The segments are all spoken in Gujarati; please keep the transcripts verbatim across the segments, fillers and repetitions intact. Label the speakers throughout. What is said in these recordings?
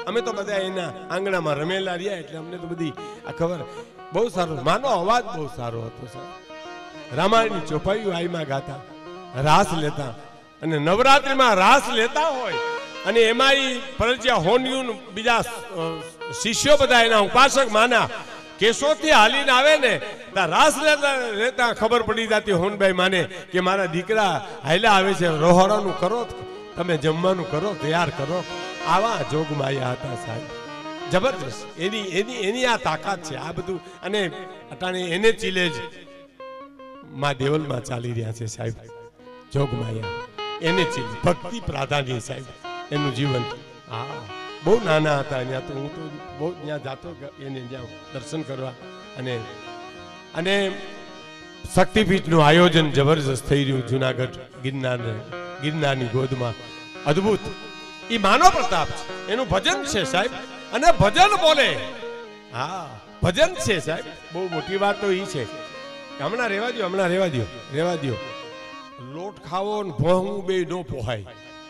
Speaker 1: અમે તો બધા એના આંગણામાં રમેલા રહ્યા એટલે અમને તો બધી આ ખબર. બહુ સારો માનો અવાજ બહુ સારો હતો સાહેબ. રામાયણની ચોપાઈઓ આઈમાં ગાતા, રાસ લેતા, અને નવરાત્રિમાં રાસ લેતા હોય અને એમાં પરજ્યા હોનિયું બીજા શિષ્યો બધા એના ઉપાસક માના કેશોથી હાલીને આવે ને ત્યાં રાસ લેતા લેતા ખબર પડી જતી હોનભાઈ માને કે મારા દીકરા હાયલા આવે છે, રોહડાનું કરો, તમે જમવાનું કરો, તૈયાર કરો. આવા જોગમાયા હતા સાહેબ, જબરજસ્ત. એની એની એની આ તાકાત છે આ બધું. અને અટાણે એને ચીલે જ માં દેવલમાં ચાલી રહ્યા છે સાહેબ, જોગમાયા એને ચીલે ભક્તિ પ્રાધાન્ય સાહેબ એનું જીવન. હા, બહુ નાના હતા ત્યાં તો, હું તો બહુ ત્યાં જાતો એને ત્યાં દર્શન કરવા. અને અને શક્તિપીઠનું આયોજન જબરજસ્ત થઈ રહ્યું જુનાગઢ ગિરનાર ગિરનારની ગોદમાં, અદ્ભુત. એ માનો પ્રતાપ છે, એનું ભજન છે સાહેબ, અને ભજન બોલે. હા, ભજન છે સાહેબ. બહુ મોટી વાત તો એ છે. હમણાં રેવા દો, હમણાં રેવા દો, રેવા દો. લોટ ખાવો ને ભોંહું બે નો પોહાય,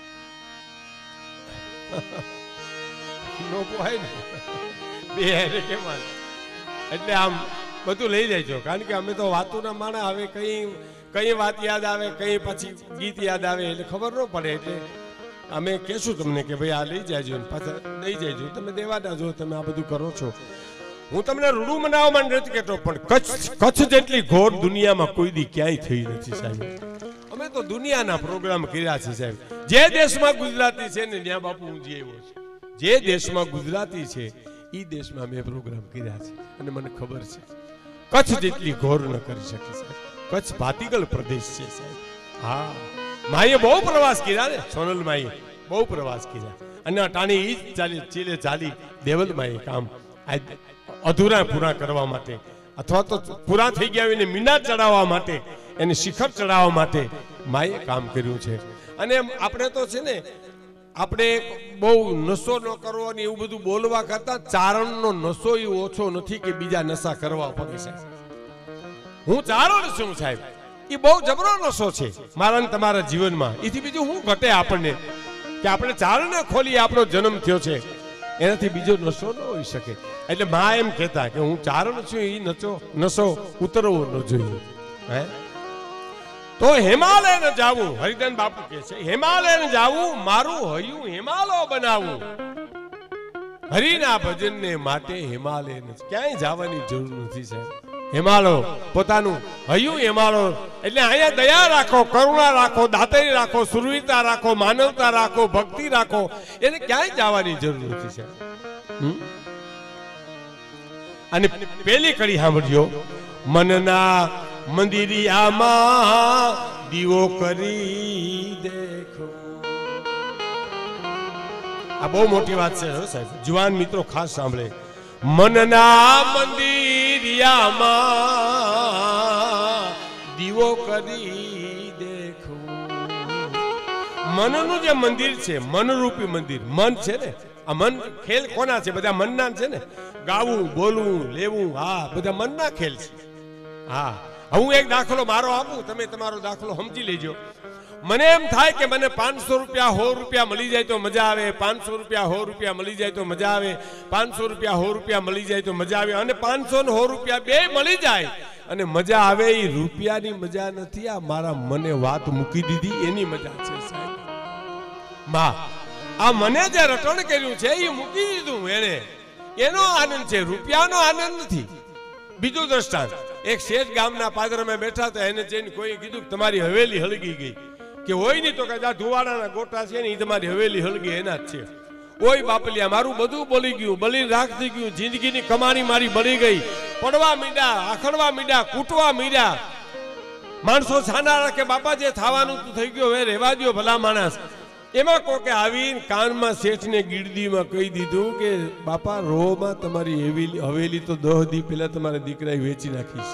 Speaker 1: નો પોહાય ને બે કેમ. એટલે આમ બધું લઈ જાય છો, કારણ કે અમે તો વાતોના માણા. હવે કઈ કઈ વાત યાદ આવે, કઈ પછી ગીત યાદ આવે એટલે ખબર ન પડે. એટલે અમે કહેશું તમને કે ભાઈ આ લઈ જાયજો, પાછા લઈ જાયજો. તમે દેવાના જો, તમે આ બધું કરો છો. હું તમને રૂડું મનાવવા માટે નથી કહેતો, પણ કચ્છ કચ્છ જેટલી ઘોર દુનિયામાં કોઈ દી ક્યાંય થઈ નથી સાહેબ. અમે તો દુનિયાના પ્રોગ્રામ કર્યા છે સાહેબ. જે દેશમાં ગુજરાતી છે ને ત્યાં બાપુ હું જીવ્યો છું. જે દેશમાં ગુજરાતી છે એ દેશમાં મેં પ્રોગ્રામ કર્યા છે, અને મને ખબર છે કચ્છ જેટલી ઘોર ન કરી શકે સાહેબ. કચ્છ ભાતીગળ પ્રદેશ છે સાહેબ. હા, માએ બહુ પ્રવાસ કર્યા ને, સોનલ માએ બહુ પ્રવાસ કર્યા. અને અટાણી ઈ જ ચાલી ચીલે ચાલી દેવલ માએ કામ અધૂરા પૂરા કરવા માટે, અથવા તો પૂરા થઈ ગયા એને મીના ચડાવવા માટે, એને શિખર ચડાવવા માટે માએ કામ કર્યું છે. અને આપણે તો છે ને, આપણે બહુ નશો ન કરવો ને એવું બધું બોલવા કરતા ચારણનો નશો એ ઓછો નથી કે બીજા નશા કરવા પડે સાહેબ. હું ચારણ છું સાહેબ, એ બહુ જબરો નશો છે મારા ને તમારા જીવનમાં. એથી બીજું હું ઘટે આપણને કે આપણે ચારણને ખોલી આપણો જન્મ થયો છે, એનાથી બીજો નશો ન હોઈ શકે. એટલે મા એમ કહેતા કે હું ચારણ છું, એ નશો નશો ઉતરવો ન જોઈએ. હે તો હિમાલય ન જાવું, હરિદાન બાપુ કહે છે, હિમાલય ન જાવું, મારું હયું હિમાલય બનાવું. હરિના ભજનને માટે હિમાલય ન ક્યાંય જવાની જરૂર નથી સાહેબ. હિમાલય પોતાનું હયું હિમાલય. એટલે અહીંયા દયા રાખો, કરુણા રાખો, દાતરી રાખો, સુરવીરતા રાખો, માનવતા રાખો, ભક્તિ રાખો. એને ક્યાંય જવાની જરૂર નથી સાહેબ. અને પેલી કડી સાંભળ્યો, મનના મંદિરિયામાં દીવો કરી દેખો. આ બહુ મોટી વાત છે સાહેબ, જુવાન મિત્રો ખાસ સાંભળે. મનના મંદિરિયામાં દીવો કરી દેખો. મનનું જે મંદિર છે, મનરૂપી મંદિર, મન છે ને, આ મન ખેલ કોના છે? બધા મનના છે ને. ગાવું, બોલવું, લેવું, હા બધા મનના ખેલ છે. હા, હું એક દાખલો મારો આપું, તમે તમારો દાખલો સમજી લેજો. મને એમ થાય કે મને પાંચસો રૂપિયા સો રૂપિયા મળી જાય તો મજા આવે, પાંચસો રૂપિયા સો રૂપિયા મળી જાય તો મજા આવે, પાંચસો રૂપિયા સો રૂપિયા મળી જાય તો મજા આવે. અને પાંચસો ને સો રૂપિયા બે મળી જાય અને મજા આવે. એ રૂપિયાની મજા નથી, આ મારા મને વાત મૂકી દીધી એની મજા છે સાહેબ. માં આ મને જે રટણ કર્યું છે એ મૂકી દીધું એને, એનો આનંદ છે, રૂપિયાનો આનંદ નથી. બીજું દ્રષ્ટાંત, એક શેઠ ગામના પાદરમાં બેઠા હતા, એને જઈને કોઈ કીધું કે તમારી હવેલી હળગી ગઈ. કે હોય નહીં તો કે ધુવાડાના ગોટા છે ને એ તમારી હવેલી હળગી એના જ છે. ઓય બાપલિયા, મારું બધું બોલી ગયું, બલી રાખ થઈ ગયું, જિંદગીની કમાણી મારી બળી ગઈ. પડવા મીડા, આખડવા મીડા, કૂટવા મીડા. માણસો છાના રાખે, બાપા જે થવાનું તું થઈ ગયો હવે રહેવા દો ભલા માણસ. એમાં કોકે આવીને કાનમાં શેઠને ગીરદીમાં કહી દીધું કે બાપા રોમાં તમારી હવેલી હવેલી તો દહ દી પહેલા તમારા દીકરાએ વેચી નાખીશ.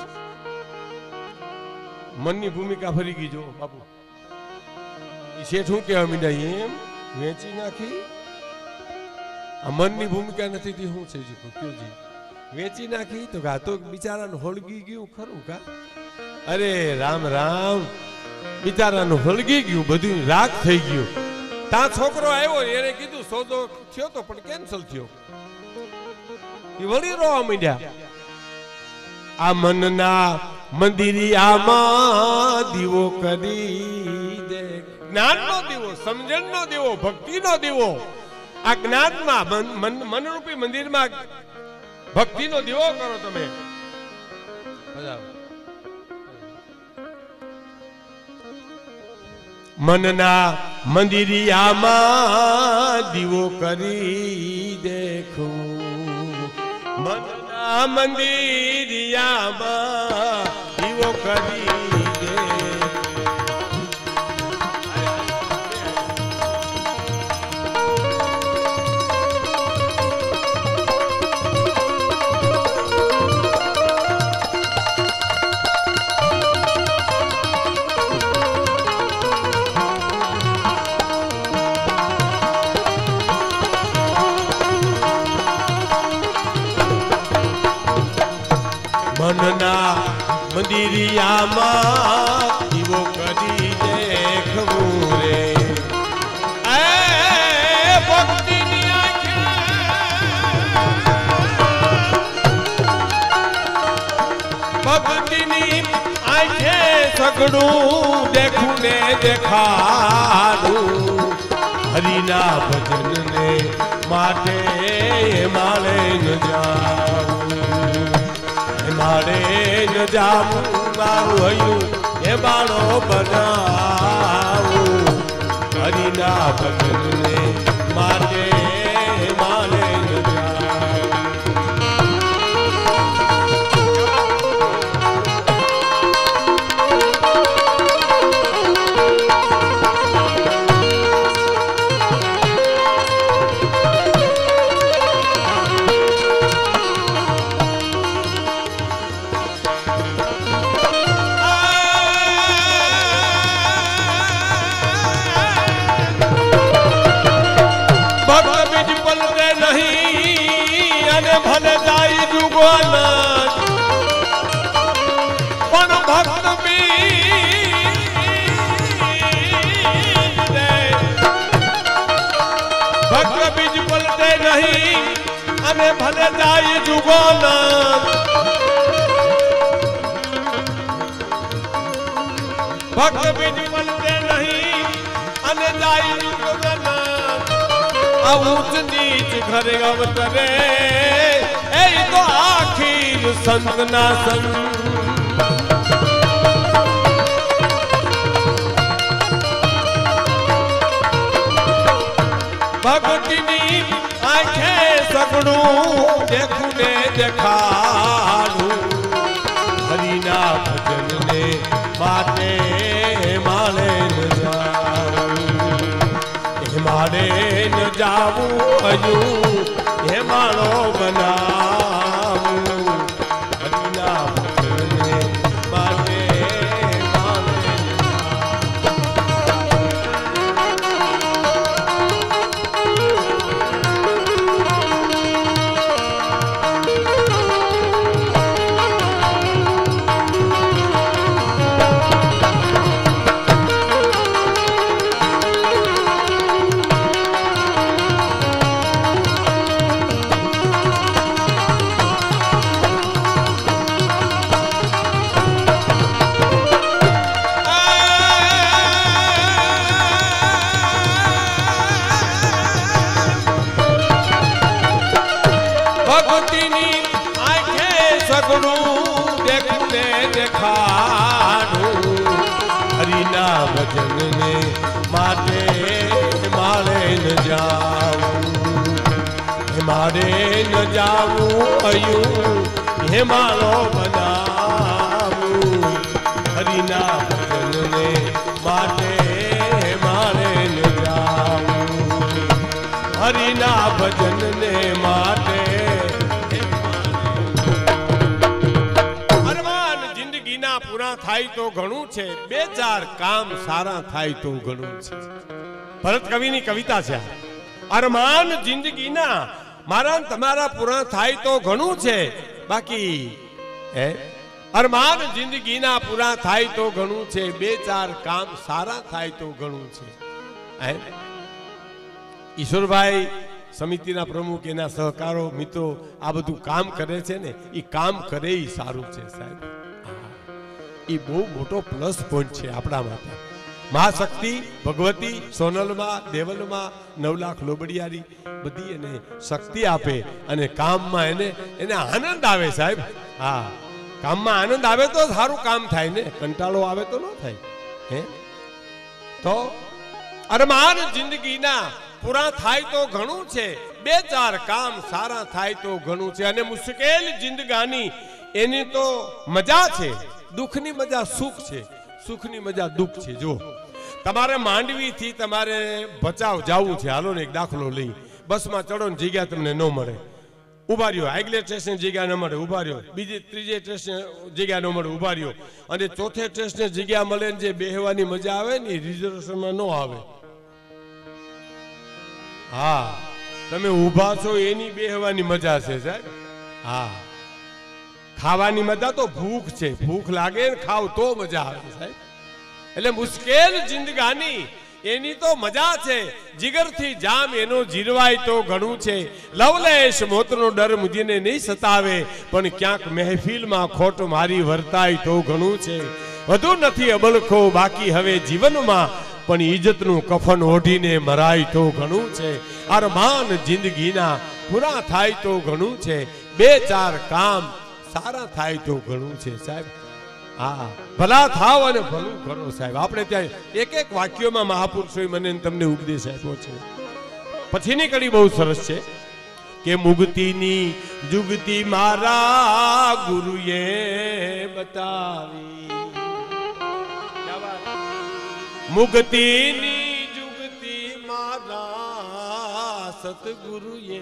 Speaker 1: મનની ભૂમિકા ફરી ગઈ જો બાપુ. શેઠ શું કહેવા મીડા, એમ વેચી નાખી? આ મનની ભૂમિકા નથી શું છે જી? વેચી નાખી તો કા તો બિચારાનું હળગી ગયું ખરું કા? અરે રામ રામ, બિચારાનું હળગી ગયું, બધું રાખ થઈ ગયું. ત્યાં છોકરો આવ્યો, એને કીધું સોદો થયો તો પણ કેન્સલ થયો. એ વળી રોવા માંડ્યા. આ મનના મંદિરિયામાં દીવો કરી દે. જ્ઞાનનો દીવો, સમજણનો દીવો, ભક્તિનો દીવો. આ જ્ઞાનમાં મન મનરૂપી મંદિરમાં ભક્તિનો દીવો કરો તમે. મનના મંદિરિયામાં દીવો કરી દેખું. મનના મંદિરિયામાં દીવો કરી દે. મનના મંદિરિયામાં દીવો કરી દેખવું રે. એ ભક્તિની આંખે ભક્તિની આંખે સગડું દેખું ને દેખાડું. હરિના ભજનને માટે માળે ન જાઉં. મારે ન જાવું મારું હૈયું એ બાળો બનાવું. હરિના ભજનને માટે મારે ન જાવું. ભલે જાય જુગવાના પણ ભક્ત ભક્ત બીજ પલટે નહીં અને ભલે જાય જુગવાના. ભક્ત બીજ પલટે નહીં અને જાય જુગવાના. આ ઊંચ નીચ ઘરે અવતરે એ તો આખીર સંતના સંત. ભક્તિની આંખે સગડું દેખું ને દેખાડું. હરિના ભજનને માટે માળે ન જાવું. મારે ન જાવું હજું હે માળો બનાવું. હરિના ભજનને માટે માળે ન ભક્તિની આંખે સગડું દેખું ને દેખાડું. હરિના ભજનને માટે માળે ન જાવું. મારે ન જાવું હૈયું હે માળો બનાવું. હરિના ભજનને માટે મારે ન જાવું. હરિના ભજનને માટે પૂરા થાય તો ઘણું છે. બે ચાર કામ સારા થાય તો ઘણું છે. ભરત કવિની કવિતા છે. અરમાન જિંદગીના મારા તમારા પૂરા થાય તો ઘણું છે. બાકી હે અરમાન જિંદગીના પૂરા થાય તો ઘણું છે. બે ચાર કામ સારા થાય તો ઘણું છે. હે ઈશ્વરભાઈ સમિતિના પ્રમુખ, એના સહકારો, મિત્રો આ બધું કામ કરે છે ને, એ કામ કરે એ સારું છે સાહેબ. એ બહુ મોટો પ્લસ પોઈન્ટ છે આપણા માટે. મહાશક્તિ ભગવતી સોનલમાં, દેવલમાં, નવલાખ લોબડિયારી બધી એને શક્તિ આપે અને કામમાં એને એને આનંદ આવે સાહેબ. હા, કામમાં આનંદ આવે તો સારું કામ થાય ને, કંટાળો આવે તો ન થાય. હે તો અરમાન જિંદગીના પૂરા થાય તો ઘણું છે, બે ચાર કામ સારા થાય તો ઘણું છે. અને મુશ્કેલ જિંદગાની એની તો મજા છે, દુઃખની મજા સુખ છે, સુખની મજા દુઃખ છે. જો તમારે માંડવીથી તમારે ભચાઉ જવું છે, હાલો ને એક દાખલો લઈ, બસમાં ચડો ને જગ્યા તમને ન મળે, ઉભા રહ્યો. આગલે સ્ટેશન જગ્યા ન મળે, ઉભા રહ્યો. બીજી ત્રીજે સ્ટેશન જગ્યા ન મળે, ઉભા રહ્યો. અને ચોથે સ્ટેશને જગ્યા મળે ને જે બેહવાની મજા આવે ને રિઝર્વેશનમાં ન આવે. હા, તમે ઊભા છો એની બેહવાની મજા છે સાહેબ. હા, ખાવાની મજા તો ભૂખ છે, ભૂખ લાગે ને ખાવ તો મજા આવે સાહેબ. એટલે મુશ્કેલ જિંદગાની એની તો મજા છે, જીગરથી જામ એનો જીરવાય તો ઘણું છે. લવલેશ મોતનો ડર મુજીને નહીં સતાવે, પણ ક્યાંક મહેફિલમાં ખોટ મારી વર્તાય તો ઘણું છે. વધુ નથી અબળખો બાકી હવે જીવનમાં, પણ ઇજ્જતનું કફન ઓઢીને મરાય તો ઘણું છે. અરમાન જિંદગીના પૂરા થાય તો ઘણું છે, બે ચાર કામ સારા થાય તો ઘણું છે સાહેબ. હા, ભલા થાવ અને ભલું કરો સાહેબ. આપણે ત્યાં એક એક વાક્યોમાં મહાપુરુષોએ મને તમને ઉપદેશ આપ્યો છે. પછીની કડી બહુ સરસ છે કે મુક્તિની જુગતી મારા ગુરુએ બતાવી, મુક્તિની જુગતી મારા સતગુરુએ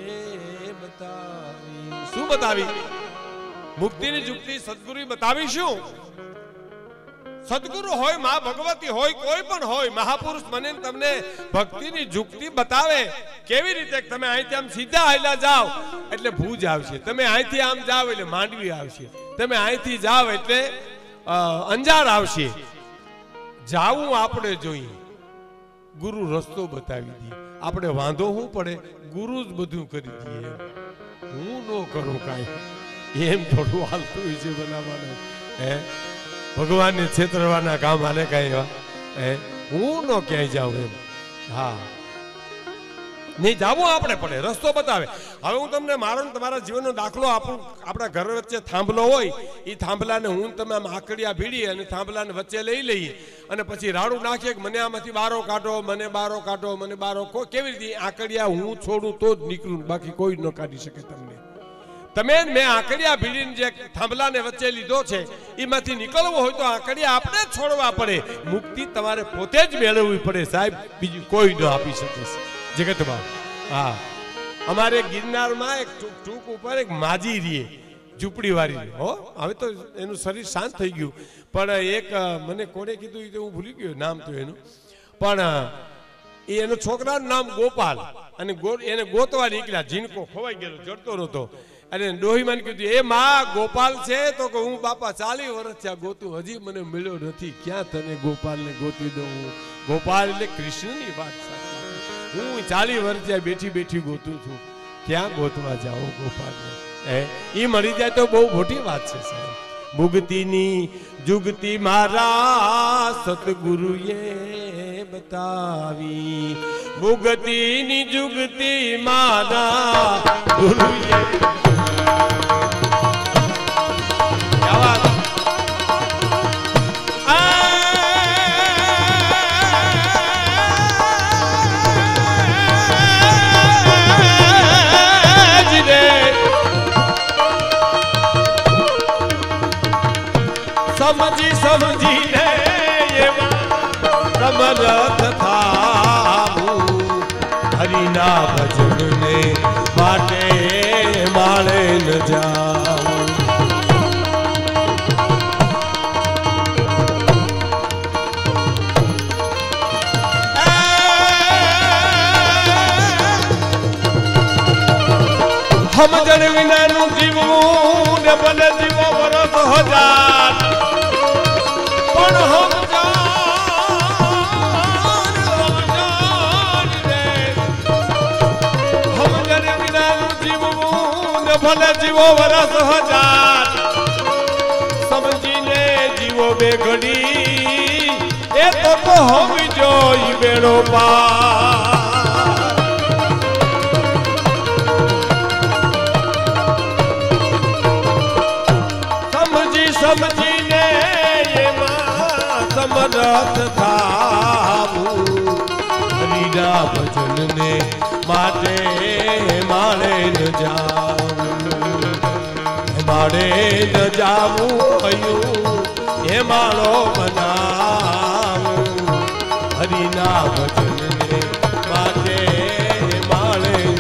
Speaker 1: બતાવી. શું બતાવી? મુક્તિની જુગતી સદગુરુએ બતાવી. શું? સદગુરુ હોય, મા ભગવતી હોય, કોઈ પણ હોય, મહાપુરુષ મને તમને ભક્તિની જુગતી બતાવે. કેવી રીતે? તમે અહીંથી આમ સીધા હાલ્યા જાવ એટલે ભુજ આવશે, તમે અહીંથી આમ જાવ એટલે માંડવી આવશે, તમે અહીંથી જાવ એટલે અંજાર આવશે. જાવું આપણે જોઈએ, ગુરુ રસ્તો બતાવી દે. આપણે વાંધો શું પડે? ગુરુ જ બધું કરી દે, હું ન કરું કાંઈ. એમ થોડું હાલતું હોય છે બનાવવાનું. હે, ભગવાનને છેતરવાના કામ હાલે કાંઈ એવા? હે, હું ન ક્યાંય જાઉં એમ. હા, નહીં જાવું આપણે પડે, રસ્તો બતાવે. હવે હું તમને મારો તમારા જીવનનો દાખલો આપું. આપણા ઘર વચ્ચે થાંભલો હોય, એ થાંભલાને હું તમે આમ આકડિયા ભીડી અને થાંભલાને વચ્ચે લઈ લઈએ અને પછી રાડું નાખીએ કે મને આમાંથી બારો કાઢો, મને બારો કાઢો, મને બારો. કેવી રીતે? આકડિયા હું છોડું તો જ નીકળું, બાકી કોઈ ન કાઢી શકે તમને. તમે મેં આકડિયા ભીડીને જે થાંભલાને વચ્ચે લીધો છે એમાંથી નીકળવું હોય તો આકડિયા આપણે જ છોડવા પડે. મુક્તિ તમારે પોતે જ મેળવવી પડે સાહેબ, બીજું કોઈ ન આપી શકે જગતમાં. હા, અમારે ગિરનારમાં એક ટૂંક ઉપર એક માજી રીએ, ઝૂંપડી વાળી. હો, હવે તો એનું શરીર શાંત થઈ ગયું, પણ એક મને કોને કીધું એ તો હું ભૂલી ગયો નામ તો એનું, પણ એ એનો છોકરાનું નામ ગોપાલ. અને એને ગોતવા નીકળ્યા, જીનકો ખોવાઈ ગયેલો, જડતો નહોતો. અને ડોહીમાન કીધું એ માં ગોપાલ છે? તો કે હું બાપા ચાલીસ વર્ષ થયા ગોતું, હજી મને મળ્યો નથી. ક્યાં તને ગોપાલને ગોતી દઉં? ગોપાલ એટલે કૃષ્ણની વાત સાચી. હું ચાલીસ વર્ષ થયા બેઠી બેઠી ગોતું છું, ક્યાં ગોતવા જાઓ ગોપાલને? એ મળી જાય તો બહુ મોટી વાત છે સાહેબ. મુક્તિની જુગતી મારા સતગુરુએ બતાવી, મુક્તિની જુગતી મારા ગુરુએ. સમજી સમજીને સમરથ થાવું, હરિના ભજનને માટે માળે ન જાવું. સમજણ વિનાનું જીવવું ને ભલે જીવો વરસ હજાર, પણ સમજાર સમજાર રે જીવવું ને ભલે જીવો વરસ હજાર સમજીને જીવો બે ઘડી એ તો તો હોવી જોઈ બેડો પાર સમજી સમજીને એમાં સમરથ થાવું હરિના ભજનને માટે માળે ન જાવું માળે ન જાવું કયું એ માળો બનાવું હરિના ભજનને માટે માળે ન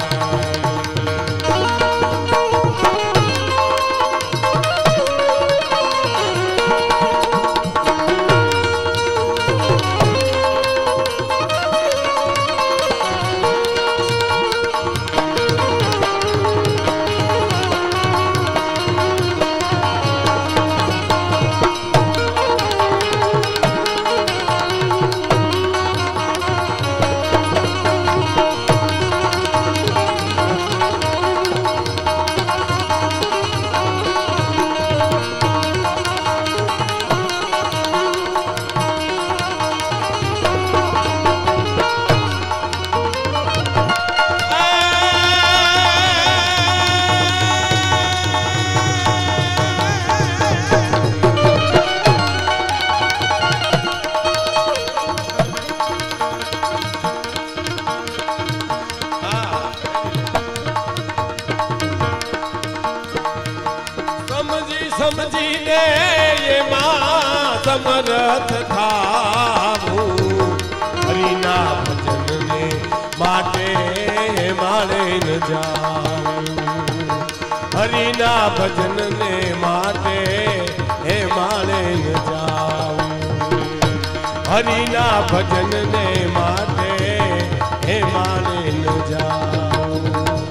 Speaker 1: સમજીને એમાં સમરથ થાવું હરિના ભજનને માટે માળે ન જાવું હરિના ભજનને માટે હે માળે ન જાવું હરિના ભજનને માટે હે માળે ન જાવું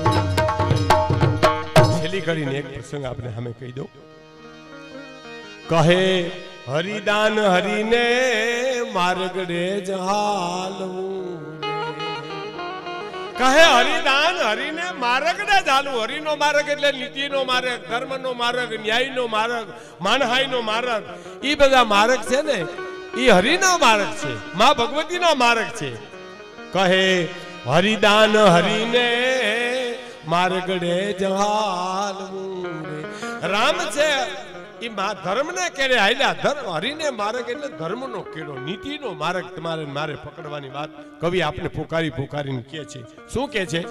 Speaker 1: છેલ્લી કરીને એક પ્રસંગ આપણે સામે કહી દઉં કહે હરિદાન હરિને માર્ગડે જાલવું કહે હરિદાન હરિને માર્ગડે જાલવું હરિનો માર્ગ એટલે નીતિનો માર્ગ ધર્મનો માર્ગ ન્યાયનો માર્ગ માનહાઈનો માર્ગ ઈ બધા માર્ગ છે ને ઈ હરિનો માર્ગ છે માં ભગવતીનો માર્ગ છે કહે હરિદાન હરિને માર્ગડે જાલવું રામ છે ઈ માં ધર્મને કેડે હાલ્યા ધર્મ હરિને માર્ગ એટલે ધર્મનો કેડો નીતિનો માર્ગ તમારે મારે પકડવાની વાત કવિ આપણે પોકારી પોકારીને કહે છે શું કહે છે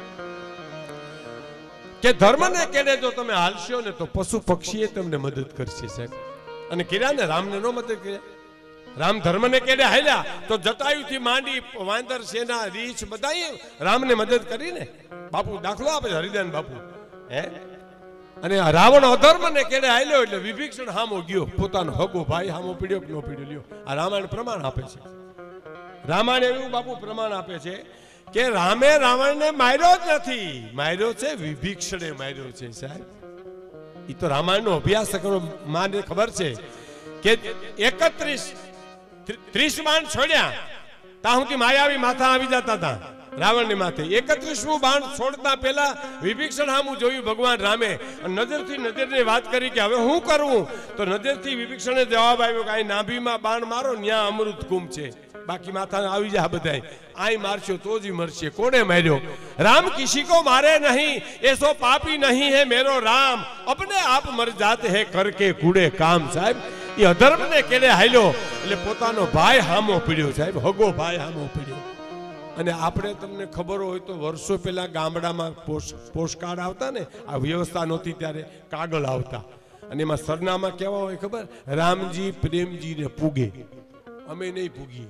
Speaker 1: કે ધર્મને કેડે જો તમે હાલશો ને તો પશુ પક્ષીએ તમને મદદ કરશે સાહેબ અને કર્યા ને રામને નો મદદ કર્યા રામ ધર્મને કેડે હાલ્યા તો જટાયુથી માંડી વાંદર સેના રીછ બધાએ રામને મદદ કરી ને બાપુ દાખલો આપે હરિદાન બાપુ હે અને રાવણ અધર્મ ને કેડે આલ્યો એટલે વિભીષણ હામો ગયો પોતાનો હગો ભાઈ હામો પીડ્યો કે નો પીડ્યો લ્યો આ રામાયણ પ્રમાણ આપે છે રામાયણ એવું બાપુ પ્રમાણ આપે છે કે રામે રાવણને માર્યો જ નથી માર્યો છે વિભીષણે માર્યો છે સાહેબ ઈ તો રામાયણનો અભ્યાસ કરો માને ખબર છે કે એકત્રીસ ત્રીસ બાણ છોડ્યા ત્યાં સુધી માયાવી માથા આવી જતા હતા રાવણની માથે એકત્રીસમું બાણ છોડતા પહેલા વિભીષણ સામું જોયું ભગવાન રામે નજરથી નજરની વાત કરી કે હવે શું કરવું તો નજરથી વિભીષણે જવાબ આવ્યો કે અહીં નાભીમાં બાણ મારો ન્યા અમૃત કુંભ છે બાકી માથા આવી જા બધાય આઈ મારશો તો જ મરશે કોને માર્યો રામ કિસી કો મારે નહીં એસો પાપી નહીં હે મેરો રામ અપને આપ મર જાતે હે કરકે કુડે કામ સાહેબ એ અધર્મને કેડે હાલ્યો એટલે પોતાનો ભાઈ હામો પીડ્યો સાહેબ હગો ભાઈ હામો પીડ્યો અને આપણે તમને ખબર હોય તો વર્ષો પહેલા ગામડામાં પોસ્ટકાર્ડ આવતા ને આ વ્યવસ્થા નહોતી ત્યારે કાગળ આવતા અને એમાં સરનામા કેવા હોય ખબર રામજી પ્રેમજી ને પૂગે અમે નહીં પૂગીએ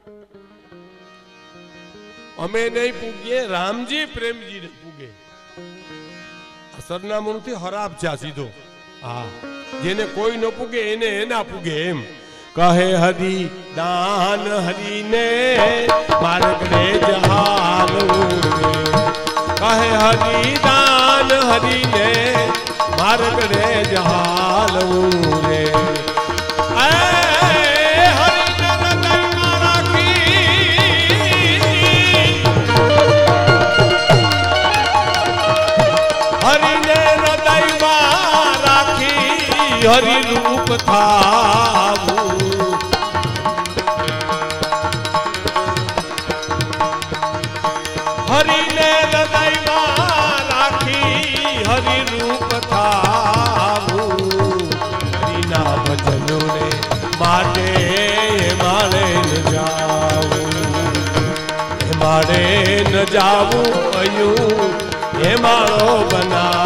Speaker 1: અમે નહીં પૂગીએ રામજી પ્રેમજી ને પૂગે સરનામું નથી ખરાબ છે સીધો હા જેને કોઈ ન પૂગે એને એના પૂગે એમ કહે હરી દાન હરીને માર્ગડે જહાલવું કહે હરી દાન હરીને માર્ગડે જહાલવું રે હરિને હૃદયમાં રાખી હરિ રૂપ થાવું હરિને હૃદયમાં રાખી હરિ રૂપ થાવું હરિના ભજનોને માટે મારે ન જાવું મારે ન જાવું અયું એ માળો બના